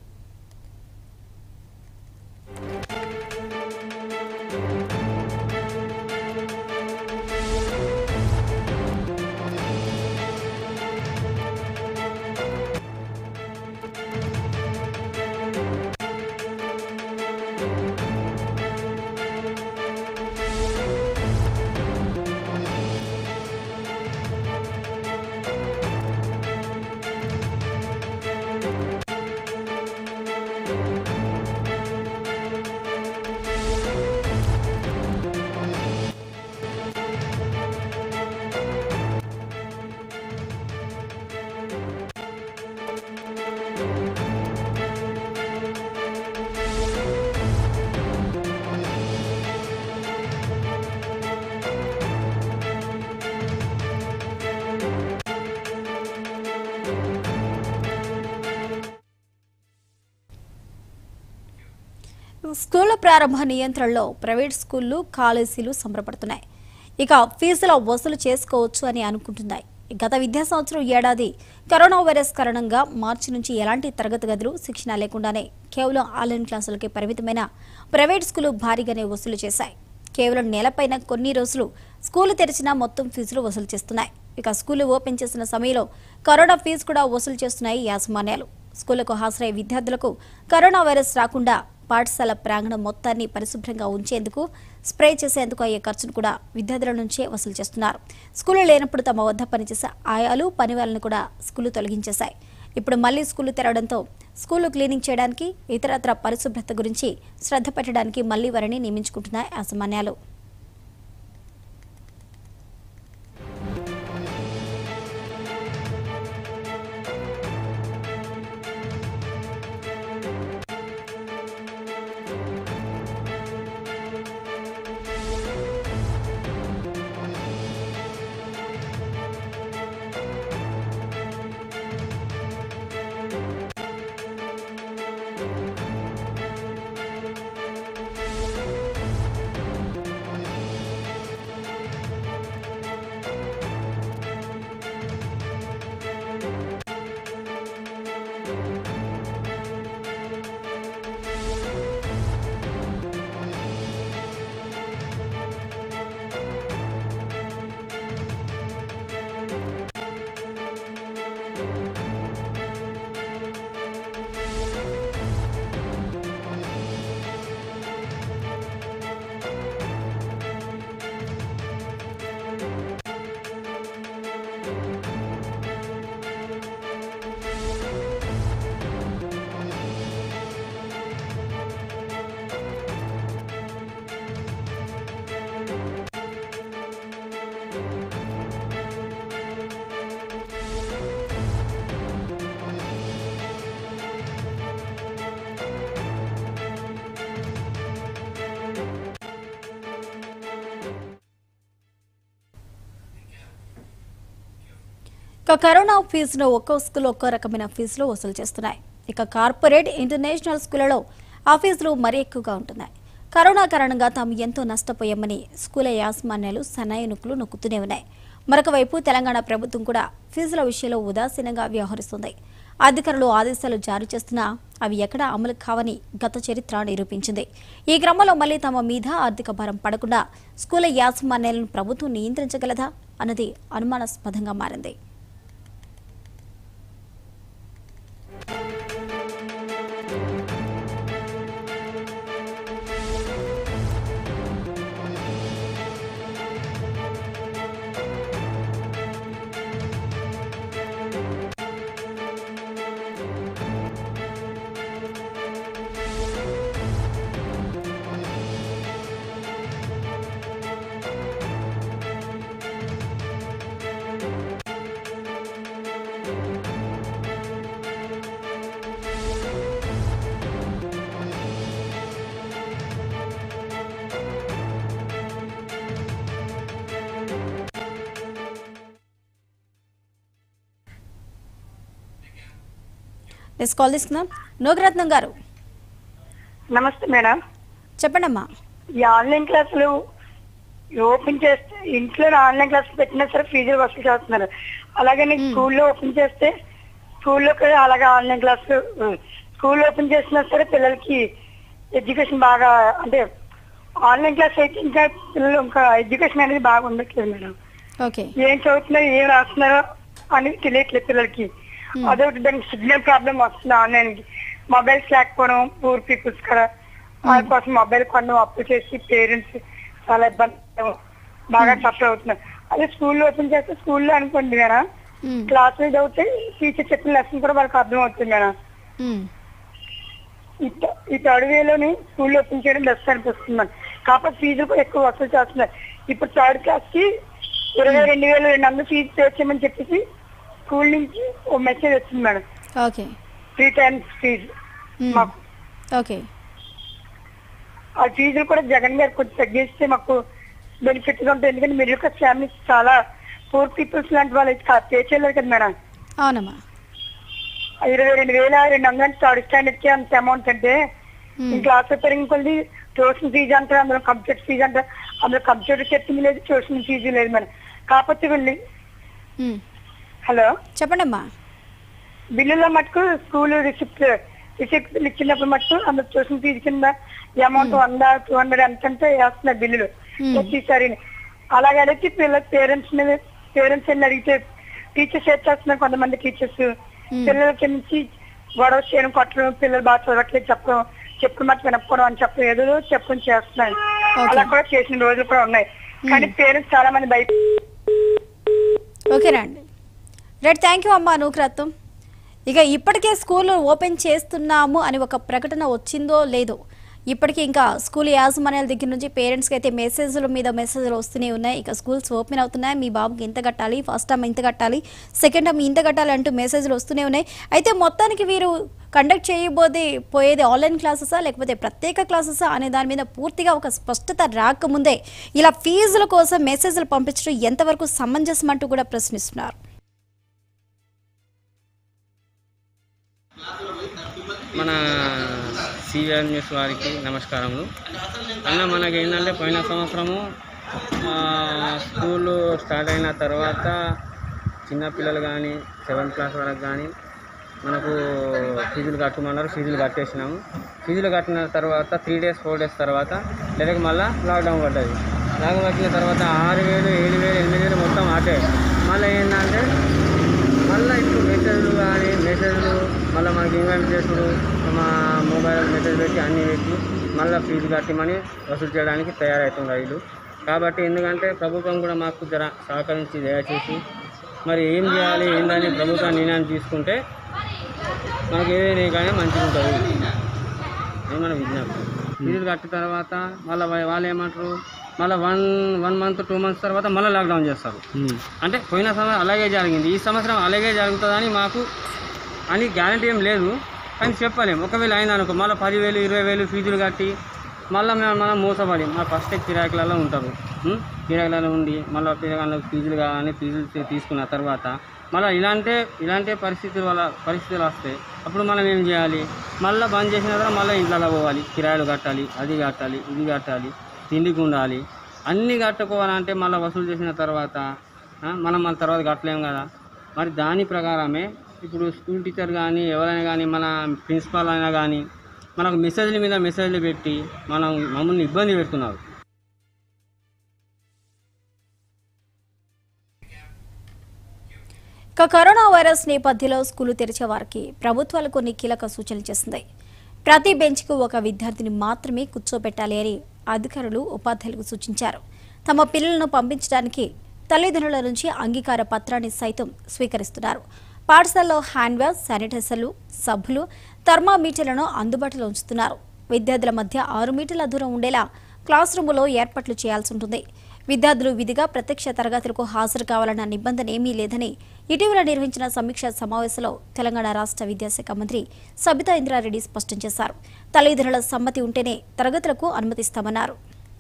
స్కూళ్ల ప్రారంభ నియంత్రణలో ప్రైవేట్ స్కూళ్లు కాలేజీలు సంబరపడుతున్నాయి. ఇక ఫీజుల వసూలు చేసుకోవచ్చు అని అనుకుంటున్నాయి. గత విద్యా సంవత్సరం ఏడాది కరోనా వైరస్ కారణంగా మార్చి నుంచి ఎలాంటి తరగతి గదులు శిక్షణ లేకుండానే కేవలం ఆన్లైన్ క్లాసులకే పరిమితమైన ప్రైవేట్ స్కూలు భారీగానే వసూలు చేశాయి. కేవలం నెలపైన కొన్ని రోజులు స్కూలు తెరిచినా మొత్తం ఫీజులు వసూలు చేస్తున్నాయి. ఇక స్కూలు ఓపెన్ చేసిన సమయంలో కరోనా ఫీజు కూడా వసూలు చేస్తున్నాయి యాజమాన్యాలు. స్కూళ్లకు హాజరయ్యే విద్యార్థులకు కరోనా వైరస్ రాకుండా పాఠశాల ప్రాంగణం మొత్తాన్ని పరిశుభ్రంగా ఉంచేందుకు స్ప్రే చేసేందుకు అయ్యే ఖర్చును కూడా విద్యార్థుల నుంచే వసూలు చేస్తున్నారు. స్కూలు లేనప్పుడు తమ వద్ద పనిచేసే ఆయాలు పనివాళ్లను కూడా స్కూలు తొలగించేశాయి. ఇప్పుడు మళ్లీ స్కూలు తెరవడంతో స్కూలు క్లీనింగ్ చేయడానికి ఇతరత్ర పరిశుభ్రత గురించి శ్రద్ధ పెట్టడానికి మళ్లీ వారిని నియమించుకుంటున్నాయి యాజమాన్యాలు. ఇక కరోనా ఫీజును ఒక్కో స్కూల్ ఒక్కో రకమైన ఫీజులు వసూలు చేస్తున్నాయి. ఇక కార్పొరేట్ ఇంటర్నేషనల్ స్కూళ్లలో ఆ ఫీజులు మరీ ఎక్కువగా ఉంటున్నాయి. కరోనా కారణంగా తాము ఎంతో నష్టపోయామని స్కూల్ యాజమాన్యాలు సన్నాయినుకులు నొక్కుతూనే ఉన్నాయి. మరొక వైపు తెలంగాణ ప్రభుత్వం కూడా ఫీజుల విషయంలో ఉదాసీనంగా వ్యవహరిస్తుంది. అధికారులు ఆదేశాలు జారీ చేస్తున్నా అవి ఎక్కడా అమలు కావని గత చరిత్ర నిరూపించింది. ఈ క్రమంలో మళ్లీ తమ మీద ఆర్థిక భారం పడకుండా స్కూల్ యాజమాన్యాలను ప్రభుత్వం నియంత్రించగలదా అన్నది అనుమానాస్పదంగా మారింది. కాల్ తీసుకుందాం. నోగరత్నం గారు నమస్తే మేడం. చెప్పండి అమ్మా. ఈ ఆన్లైన్ క్లాసులు ఓపెన్ చేస్తే ఇంట్లో ఆన్లైన్ క్లాసులు పెట్టినా సరే ఫీజులు వసూలు చేస్తున్నారు. అలాగే స్కూల్లో ఓపెన్ చేస్తే స్కూల్లో కూడా అలాగే ఆన్లైన్ క్లాసులు స్కూల్ ఓపెన్ చేసినా సరే పిల్లలకి ఎడ్యుకేషన్ బాగా అంటే ఆన్లైన్ క్లాస్ అయితే ఇంకా పిల్లలు ఇంకా ఎడ్యుకేషన్ అనేది బాగా ఉండట్లేదు మేడం. ఏం చదువుతున్నారో ఏం రాస్తున్నారో అనేది తెలియట్లేదు పిల్లలకి. అదొకటి దానికి సిగ్నల్ ప్రాబ్లం వస్తుంది. ఆన్లైన్ కి మొబైల్స్ లేకపోవడం పూర్ పీపుల్స్ కూడా వాళ్ళ కోసం మొబైల్ కొనడం అప్పు చేసి పేరెంట్స్ చాలా ఇబ్బంది బాగా సఫర్ అవుతున్నారు. అదే స్కూల్లో ఓపెన్ చేస్తే స్కూల్లో అనుకోండి మేడం క్లాసులు చదివితే టీచర్ చెప్పిన లెసన్ కూడా వాళ్ళకి అర్థం అవుతుంది మేడం. ఈ థర్డ్ వేలోని స్కూల్లో ఓపెన్ చేయడం బెస్ట్ అనిపిస్తుంది మేడం. కాకపోతే ఫీజులు కూడా ఎక్కువ వసూలు చేస్తున్నారు. ఇప్పుడు థర్డ్ క్లాస్ కి ఇరవై రెండు వేలు రెండు వందలు ఫీజు పే చేయమని చెప్పేసి స్కూల్ నుంచి ఓ మెసేజ్ వచ్చింది madam. Okay three times fee మాకు. ఓకే ఆ ఫీజులు కూడా జగన్ గారు కొంచెం తగ్గిస్తే మాకు బెనిఫిట్ గా ఉంటుంది. ఎందుకంటే మిడిల్ క్లాస్ ఫ్యామిలీస్ చాలా పూర్ పీపుల్స్ లాంటి వాళ్ళు పే చేయలేదు కదా మేడం. అవునమ్మా. ఇరవై రెండు వేల రెండు వందలు థర్డ్ స్టాండర్డ్ కి అంత అమౌంట్ అంటే క్లాస్ పెరిగిన కొద్ది ట్యూషన్ ఫీజు అంటారు, అందులో కంప్యూటర్ ఫీజు అంటారు. అందులో కంప్యూటర్ చెప్పింది లేదు, ట్యూషన్ ఫీజు లేదు మేడం. కాకపోతే వెళ్ళి హలో చెప్పండి అమ్మా. బిల్లులో మటుకు స్కూల్ రిసిప్ట్ రిసిప్ట్ ఇచ్చినప్పుడు మటుకు అందులో ట్యూషన్ ఫీజు కింద అమౌంట్ వంద టూ హండ్రెడ్ ఎంతంటే వేస్తున్నారు బిల్లులు ప్రతిసారి. అలాగే అడిగితే పిల్లల పేరెంట్స్ మీద పేరెంట్స్ వెళ్ళి అడిగితే టీచర్స్ ఏం చేస్తున్నారు, కొంతమంది టీచర్స్ పిల్లలకి నుంచి గొడవ చేయడం, కొట్టడం, పిల్లలు బాగా చదవట్లేదు చెప్పడం, చెప్పడం మాట వినకపోవడం అని చెప్పడం ఏదో చెప్పడం చేస్తున్నారు. అలా కూడా చేసిన రోజులు కూడా ఉన్నాయి. కానీ పేరెంట్స్ చాలా మంది బయట. ఓకేనా అండి, రైట్, థ్యాంక్ యూ అమ్మా నూకరత్నం. ఇక ఇప్పటికే స్కూల్ ఓపెన్ చేస్తున్నాము అని ఒక ప్రకటన వచ్చిందో లేదో, ఇప్పటికీ ఇంకా స్కూల్ యాజమాన్యాల దగ్గర నుంచి పేరెంట్స్కి అయితే మెసేజ్ల మీద మెసేజ్లు వస్తూనే ఉన్నాయి. ఇక స్కూల్స్ ఓపెన్ అవుతున్నాయి, మీ బాబుకి ఇంత కట్టాలి, ఫస్ట్ టైం ఇంత కట్టాలి, సెకండ్ టైం ఇంత కట్టాలి అంటూ మెసేజ్లు వస్తూనే ఉన్నాయి. అయితే మొత్తానికి వీరు కండక్ట్ చేయబోదే పోయేది ఆన్లైన్ క్లాసెసా లేకపోతే ప్రత్యేక క్లాసెసా అనే దాని మీద పూర్తిగా ఒక స్పష్టత రాకముందే ఇలా ఫీజుల కోసం మెసేజ్లు పంపించడం ఎంతవరకు సమంజసం అంటూ కూడా ప్రశ్నిస్తున్నారు. మన సివిఆర్ న్యూస్ వారికి నమస్కారములు. అన్న మనకి ఏంటంటే పోయిన సంవత్సరము స్కూలు స్టార్ట్ అయిన తర్వాత చిన్నపిల్లలు కానీ సెవెంత్ క్లాస్ వరకు కానీ మనకు ఫీజులు కట్టమన్నారు, ఫీజులు కట్టేసినాము. ఫీజులు కట్టిన తర్వాత త్రీ డేస్ ఫోర్ డేస్ తర్వాత డైరెక్ట్ మళ్ళీ లాక్డౌన్ పడ్డది. లాక్డౌన్ వచ్చిన తర్వాత ఆరు వేలు ఏడు వేలు ఎనిమిది వేలు మొత్తం ఆటే. మళ్ళీ ఏంటంటే మళ్ళీ ఇప్పుడు మెసేజ్లు కానీ మెసేజ్లు మళ్ళీ మనకి ఇన్వైట్ చేసుడు మా మొబైల్ మెసేజ్ పెట్టి అన్నీ పెట్టి మళ్ళీ ఫీజు కట్టిమని వసూలు చేయడానికి తయారవుతున్నారు వీళ్ళు. కాబట్టి ఎందుకంటే ప్రభుత్వం కూడా మాకు జర సహకరించి దయచేసి మరి ఏం చేయాలి ఏందని ప్రభుత్వం నిర్ణయం తీసుకుంటే మనకి ఏదైనా కానీ మంచిగా ఉంటుంది ఏమన్నా విజ్ఞప్తి. ఫీజులు కట్టిన తర్వాత మళ్ళీ వాళ్ళు ఏమంటారు మళ్ళీ one one month two months తర్వాత మళ్ళీ లాక్డౌన్ చేస్తారు. అంటే పోయిన సంవత్సరం అలాగే జరిగింది, ఈ సంవత్సరం అలాగే జరుగుతుందని మాకు అని గ్యారంటీ ఏం లేదు. కానీ చెప్పలేము, ఒకవేళ అయింది అనుకో మళ్ళీ పదివేలు ఇరవై వేలు ఫీజులు కట్టి మళ్ళీ మేము మనం మోసపడి మా ఫస్ట్ కిరాయిలలో ఉంటారు. కిరాయిలలో ఉండి మళ్ళీ పిల్లగాళ్ళకి ఫీజులు కావాలని ఫీజులు తీసుకున్న తర్వాత మళ్ళీ ఇలాంటి ఇలాంటి పరిస్థితుల వల్ల పరిస్థితులు వస్తాయి. అప్పుడు మనం ఏం చేయాలి? మళ్ళీ బంద్ చేసిన తర్వాత మళ్ళీ ఇంట్లో పోవాలి, కిరాయిలు కట్టాలి, అది కట్టాలి, ఇది కట్టాలి, తిండికి ఉండాలి, అన్నీ కట్టుకోవాలంటే మళ్ళీ వసూలు చేసిన తర్వాత మనం మన తర్వాత కట్టలేము కదా. మరి దాని ప్రకారమే ఇప్పుడు స్కూల్ టీచర్ కానీ ఎవరైనా కానీ మన ప్రిన్సిపాల్ అయినా కానీ మనకు మెసేజ్ల మీద మెసేజ్లు పెట్టి మనం మమ్మల్ని ఇబ్బంది పెడుతున్నారు. ఇక కరోనా వైరస్ నేపథ్యంలో స్కూలు తెరిచే వారికి ప్రభుత్వాలు కొన్ని కీలక సూచనలు చేసింది. ప్రతి బెంచ్కు ఒక విద్యార్థిని మాత్రమే కూర్చోబెట్టాలి అని అధికారులు ఉపాధ్యాయులకు సూచించారు. తమ పిల్లలను పంపించడానికి తల్లిదండ్రుల నుంచి అంగీకార పత్రాన్ని సైతం స్వీకరిస్తున్నారు. పాఠశాలలో హ్యాండ్ వాష్, శానిటైజర్లు, సబ్బులు, థర్మామీటర్లను అందుబాటులో ఉంచుతున్నారు. విద్యార్థుల మధ్య ఆరు మీటర్ల దూరం ఉండేలా క్లాస్ రూములో ఏర్పాట్లు చేయాల్సి ఉంటుంది. విద్యార్థులు విధిగా ప్రత్యక్ష తరగతులకు హాజరు కావాలన్న నిబంధన ఏమీ లేదని ఇటీవల నిర్వహించిన సమీక్షా సమావేశంలో తెలంగాణ రాష్ట్ర విద్యాశాఖ మంత్రి సబితా ఇంద్రారెడ్డి స్పష్టం చేశారు. తల్లిదండ్రుల సమ్మతి ఉంటేనే తరగతులకు అనుమతిస్తామన్నారు.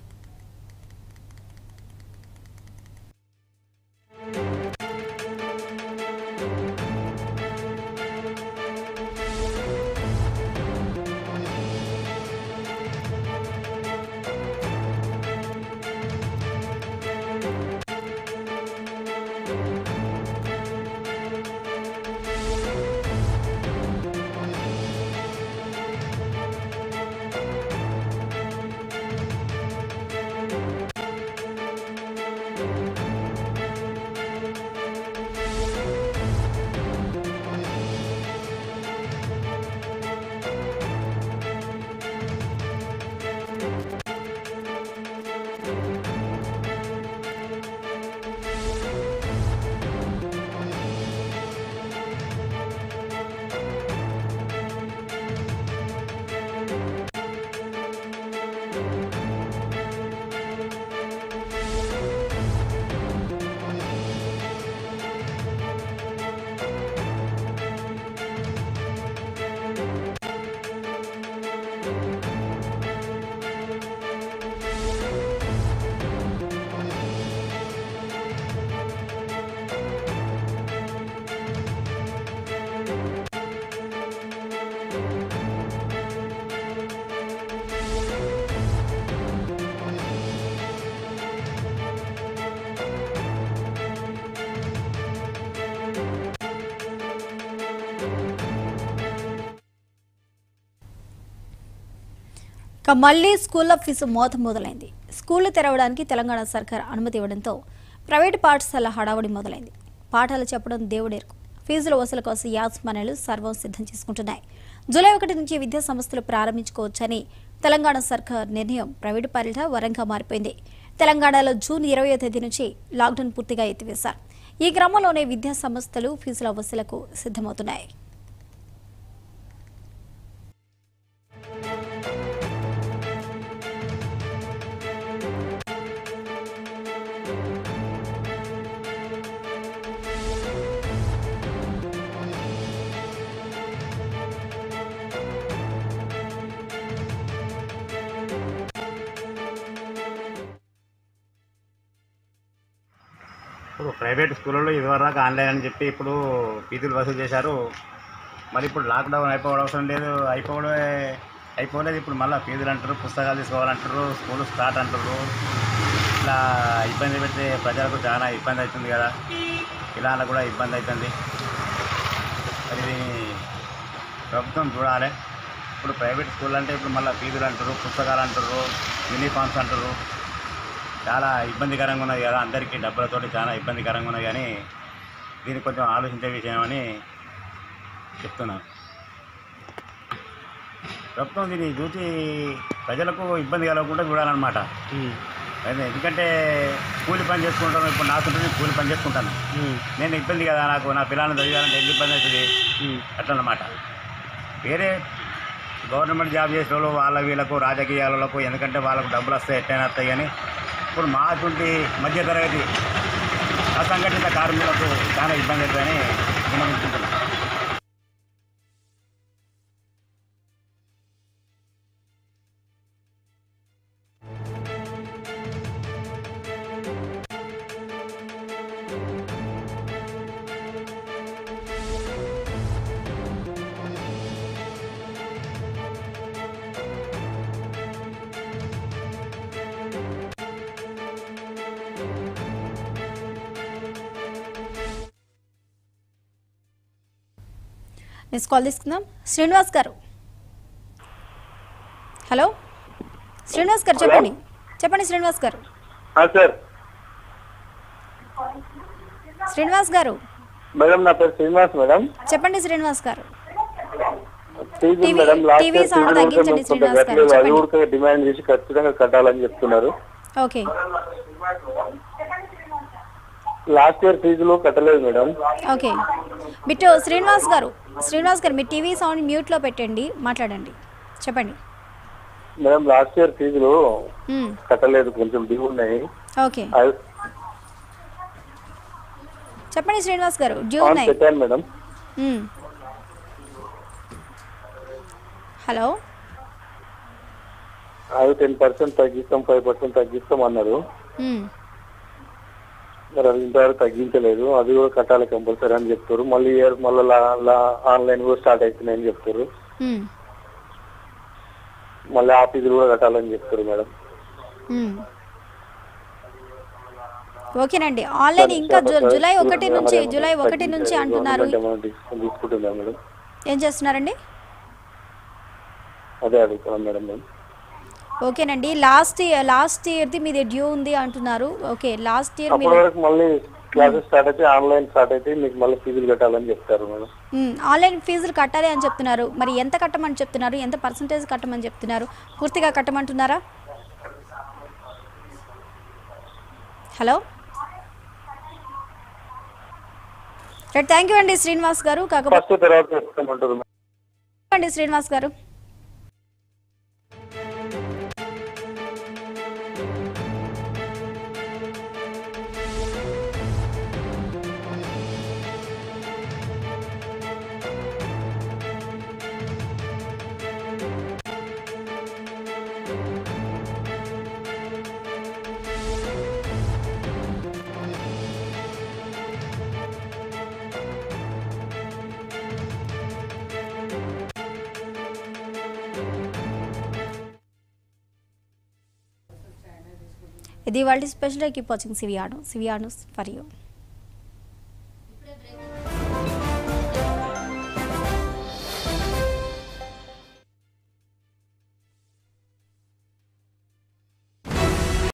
ఇక మళ్లీ స్కూళ్ల ఫీజు మోత మొదలైంది. స్కూళ్లు తెరవడానికి తెలంగాణ సర్కార్ అనుమతి ఇవ్వడంతో ప్రైవేటు పాఠశాల హడావుడి మొదలైంది. పాఠాలు చెప్పడం దేవుడెరుకు. ఫీజుల వసూలు కోసం యాజమాన్యాలు సర్వం సిద్ధం చేసుకుంటున్నాయి. జూలై ఒకటి నుంచి విద్యా సంస్థలు ప్రారంభించుకోవచ్చని తెలంగాణ సర్కార్ నిర్ణయం ప్రైవేటు పాలిట వరంగా మారిపోయింది. తెలంగాణలో జూన్ ఇరవయో తేదీ నుంచి లాక్డౌన్ పూర్తిగా ఎత్తివేశారు. ఈ క్రమంలోనే విద్యా సంస్థలు ఫీజుల వసూలుకు సిద్ధమవుతున్నాయి. ఇప్పుడు ప్రైవేట్ స్కూళ్ళలో ఇదివరకు ఆన్లైన్ అని చెప్పి ఇప్పుడు ఫీజులు వసూలు చేశారు. మరి ఇప్పుడు లాక్డౌన్ అయిపోవడం అవసరం లేదు, అయిపోవడమే అయిపోలేదు. ఇప్పుడు మళ్ళీ ఫీజులు అంటారు, పుస్తకాలు తీసుకోవాలంటారు, స్కూల్ స్టార్ట్ అంటారు. ఇట్లా ఇబ్బంది పెడితే ప్రజలకు చాలా ఇబ్బంది అవుతుంది కదా, పిల్లలకు కూడా ఇబ్బంది అవుతుంది. మరి దీన్ని ప్రభుత్వం చూడాలి. ఇప్పుడు ప్రైవేట్ స్కూల్ అంటే ఇప్పుడు మళ్ళీ ఫీజులు అంటారు, పుస్తకాలు అంటారు, యూనిఫామ్స్ అంటారు. చాలా ఇబ్బందికరంగా ఉన్నది కదా, అందరికీ డబ్బులతోటి చాలా ఇబ్బందికరంగా ఉన్నది. కానీ దీన్ని కొంచెం ఆలోచించే విషయం అని చెప్తున్నాను. ప్రభుత్వం దీన్ని చూసి ప్రజలకు ఇబ్బంది కలగకుండా చూడాలన్నమాట. ఎందుకంటే కూలి పని చేసుకుంటాను, ఇప్పుడు నాకు కూలి పని చేసుకుంటాను, నేను ఇబ్బంది కదా, నాకు నా పిల్లలను చదివాలంటే ఎన్ని ఇబ్బంది అవుతుంది అట్లా అన్నమాట. వేరే గవర్నమెంట్ జాబ్ చేసే వాళ్ళు వాళ్ళ వీళ్ళకు రాజకీయాలకు ఎందుకంటే వాళ్ళకు డబ్బులు వస్తాయి ఎట్టయినా వస్తాయి. కానీ ఇప్పుడు మా అటువంటి మధ్యతరగతి అసంఘటిత కార్మికులకు చాలా ఇబ్బంది అవుతుందని నేను అనుకుంటున్నాను. నెక్స్ట్ కాల్ తీసుకుందాం. శ్రీనివాస్ గారు, హలో శ్రీనివాస్ గారు చెప్పండి. చెప్పండి శ్రీనివాస్ గారు. సార్ శ్రీనివాస్ గారు మేడం, నా పేరు శ్రీనివాస్ మేడం. చెప్పండి శ్రీనివాస్ గారు. Fee TV- madam last TV year sound fee తగ్గించండి కొంత శ్రీనివాస్ గారు, కట్టలేదు. అది చెప్పండి. కూడా డిమాండ్ చేసి ఖచ్చితంగా కట్టాలని చెప్తున్నారు. ఓకే, లాస్ట్ ఇయర్ ఫీజులు కట్టలేదు మేడం. ఓకే. బిట్టు శ్రీనివాస్ గారు, శ్రీనివాస్ గారు మీ టీవీ సౌండ్ మ్యూట్లో పెట్టండి, మాట్లాడండి, చెప్పండి. మేడం లాస్ట్ ఇయర్ ఫీజులు మ్మ్. కట్టలేదు, కొంచెం డ్యూ ఉన్నాయి. ఓకే, అది- చెప్పండి శ్రీనివాస్ గారు. డ్యూ అవును, ఉన్నాయి. పెట్టాను మేడం. మ్మ్. హలో, అది టెన్ పర్సెంట్ తగ్గిస్తాం, ఫైవ్ పర్సెంట్ తగ్గిస్తాం అన్నారు. మ్మ్. మరి అది ఇంతవరకు తగ్గించలేదు. అది కూడా కట్టాలి కంపల్సరీ అని చెప్తారు. మళ్ళీ ఇయర్ మళ్ళీ ఆన్లైన్ కూడా స్టార్ట్ అవుతున్నాయని చెప్తారు. మ్మ్. మళ్ళీ ఆ ఫీజులు కూడా కట్టాలని చెప్తారు మేడం. మ్మ్. ఓకేనండి. ఆన్లైన్ ఇంకా జు- జూలై ఒకటి నుంచి జూలై ఒకటి నుంచి అంటున్నారు. తీసుకుంటుందా మేడం? ఏం చేస్తున్నారండి? అదే అడుగుతున్నాం మేడం మేము. ఓకేనండి. లాస్ట్ ఇయర్ లాస్ట్ ఇయర్ది మీది డ్యూ ఉంది అంటున్నారు. ఓకే, లాస్ట్ ఇయర్ అప్పటి మీరు వరకు మళ్ళీ క్లాసెస్ స్టార్ట్ అయితే ఆన్లైన్ స్టార్ట్ అయితే మీకు మళ్ళీ ఫీజులు కట్టాలని చెప్తారు మేడం. మ్మ్. ఆన్లైన్ ఫీజులు కట్టాలి అని చెప్తున్నారు. మరి ఎంత కట్టమని చెప్తున్నారు? ఎంత పర్సంటేజ్ కట్టమని చెప్తున్నారు? పూర్తిగా కట్టమంటున్నారా? హలో, రైట్, థ్యాంక్ యూ అండి శ్రీనివాస్ గారు. కాకపోతే ఫస్ట్ తర్వాత చెప్తామంటారు మేడం. అండి శ్రీనివాస్ గారు. ఇది వాళ్ళ స్పెషల్. కీప్ వాచింగ్ సివియాను సివియాను ఫర్ యూ.